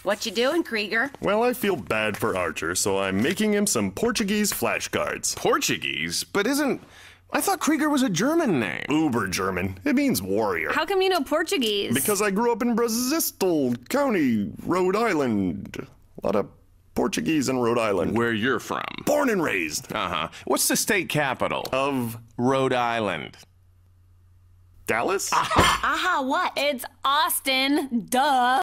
What you doing, Krieger? Well, I feel bad for Archer, so I'm making him some Portuguese flashcards. Portuguese? But I thought Krieger was a German name. Uber German. It means warrior. How come you know Portuguese? Because I grew up in Bristol County, Rhode Island. A lot of Portuguese in Rhode Island. Where you're from. Born and raised. Uh-huh. What's the state capital? Of Rhode Island. Dallas? Aha, what? It's Austin. Duh.